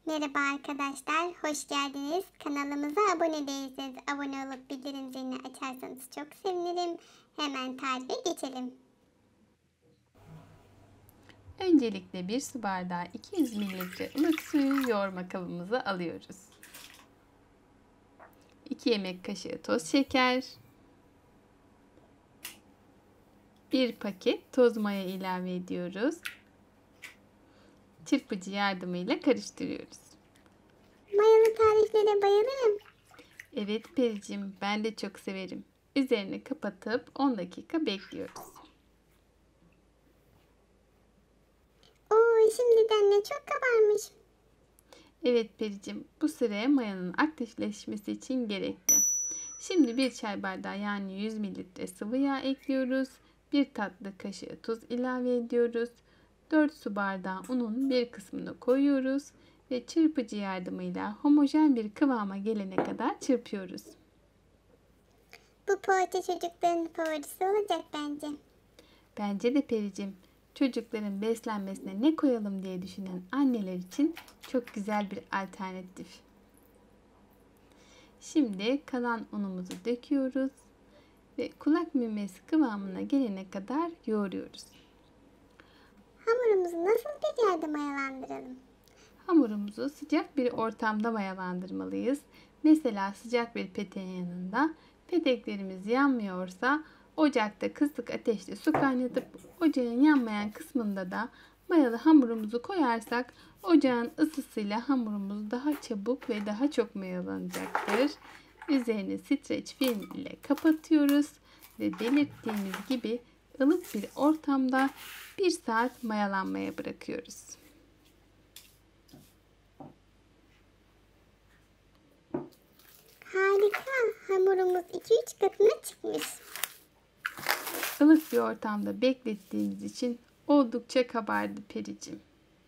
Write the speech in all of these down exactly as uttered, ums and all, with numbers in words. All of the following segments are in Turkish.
Merhaba arkadaşlar, hoş geldiniz. Kanalımıza abone değilseniz abone olup bildirim zilini açarsanız çok sevinirim. Hemen tarife geçelim. Öncelikle bir su bardağı iki yüz mililitre ılık suyu yoğurma kabımıza alıyoruz. iki yemek kaşığı toz şeker, bir paket toz maya ilave ediyoruz. Çırpıcı yardımıyla karıştırıyoruz. Mayalı tariflere bayılırım. Evet Pericim, ben de çok severim. Üzerini kapatıp on dakika bekliyoruz. Oo, şimdiden ne çok kabarmış. Evet Pericim, bu süre mayanın aktifleşmesi için gerekli. Şimdi bir çay bardağı yani yüz mililitre sıvı yağ ekliyoruz. bir tatlı kaşığı tuz ilave ediyoruz. dört su bardağı unun bir kısmını koyuyoruz ve çırpıcı yardımıyla homojen bir kıvama gelene kadar çırpıyoruz. Bu poğaça çocukların favorisi olacak bence. Bence de Pericim, çocukların beslenmesine ne koyalım diye düşünen anneler için çok güzel bir alternatif. Şimdi kalan unumuzu döküyoruz ve kulak memesi kıvamına gelene kadar yoğuruyoruz. Hamurumuzu nasıl bir yerde mayalandıralım? Hamurumuzu sıcak bir ortamda mayalandırmalıyız. Mesela sıcak bir peteğin yanında. Peteklerimiz yanmıyorsa ocakta kısık ateşte su kaynatıp ocağın yanmayan kısmında da mayalı hamurumuzu koyarsak ocağın ısısıyla hamurumuz daha çabuk ve daha çok mayalanacaktır. Üzerini streç film ile kapatıyoruz ve belirttiğimiz gibi ılık bir ortamda bir saat mayalanmaya bırakıyoruz. Harika, hamurumuz iki üç katına çıkmış. Ilık bir ortamda beklettiğimiz için oldukça kabardı Pericim.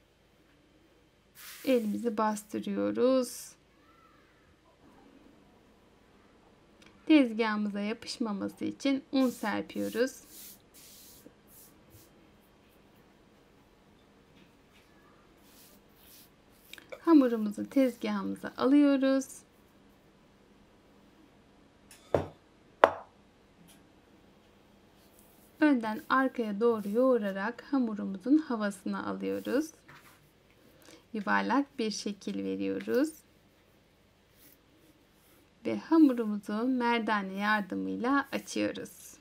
Elimizi bastırıyoruz. Tezgahımıza yapışmaması için un serpiyoruz. Hamurumuzu tezgahımıza alıyoruz. Önden arkaya doğru yoğurarak hamurumuzun havasını alıyoruz. Yuvarlak bir şekil veriyoruz. Ve hamurumuzu merdane yardımıyla açıyoruz.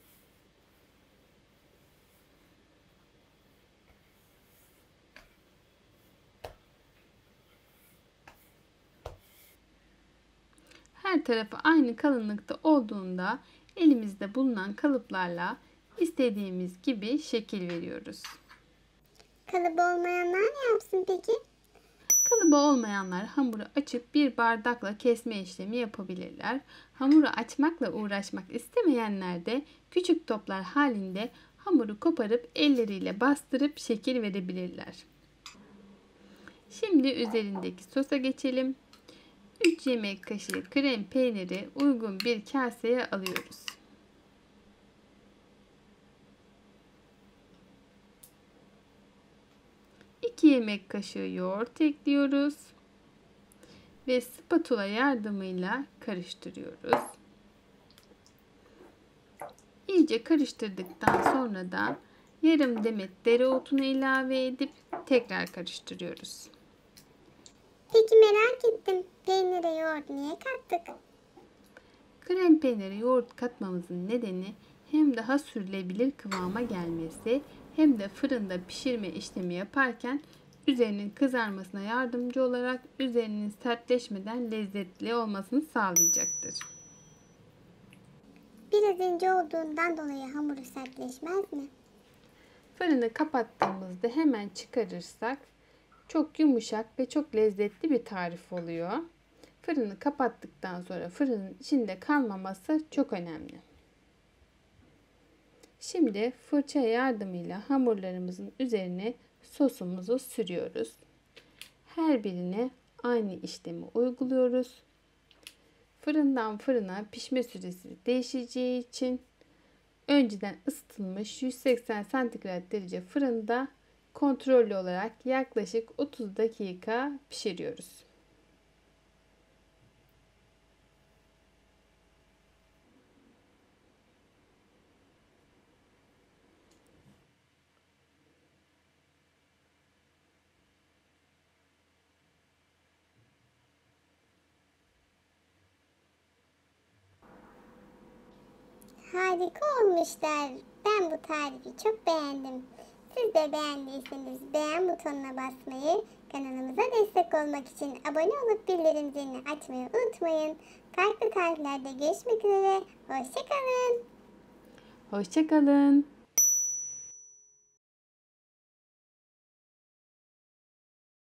Her tarafı aynı kalınlıkta olduğunda elimizde bulunan kalıplarla istediğimiz gibi şekil veriyoruz. Kalıbı olmayanlar ne yapsın peki? Kalıbı olmayanlar hamuru açıp bir bardakla kesme işlemi yapabilirler. Hamuru açmakla uğraşmak istemeyenler de küçük toplar halinde hamuru koparıp elleriyle bastırıp şekil verebilirler. Şimdi üzerindeki sosa geçelim. üç yemek kaşığı krem peyniri uygun bir kaseye alıyoruz. iki yemek kaşığı yoğurt ekliyoruz ve spatula yardımıyla karıştırıyoruz. İyice karıştırdıktan sonra da yarım demet dereotunu ilave edip tekrar karıştırıyoruz. Peki merak ettim, peynire yoğurt niye kattık? Krem peyniri yoğurt katmamızın nedeni hem daha sürülebilir kıvama gelmesi hem de fırında pişirme işlemi yaparken üzerinin kızarmasına yardımcı olarak üzerinin sertleşmeden lezzetli olmasını sağlayacaktır. Biraz ince olduğundan dolayı hamuru sertleşmez mi? Fırını kapattığımızda hemen çıkarırsak çok yumuşak ve çok lezzetli bir tarif oluyor. Fırını kapattıktan sonra fırının içinde kalmaması çok önemli. Şimdi fırça yardımıyla hamurlarımızın üzerine sosumuzu sürüyoruz. Her birine aynı işlemi uyguluyoruz. Fırından fırına pişme süresi değişeceği için önceden ısıtılmış yüz seksen santigrat derece fırında kontrollü olarak yaklaşık otuz dakika pişiriyoruz. Harika olmuşlar. Ben bu tarifi çok beğendim. Siz de beğendiyseniz beğen butonuna basmayı, kanalımıza destek olmak için abone olup bildirim zilini açmayı unutmayın. Farklı tariflerde görüşmek üzere. Hoşça kalın. Hoşça kalın.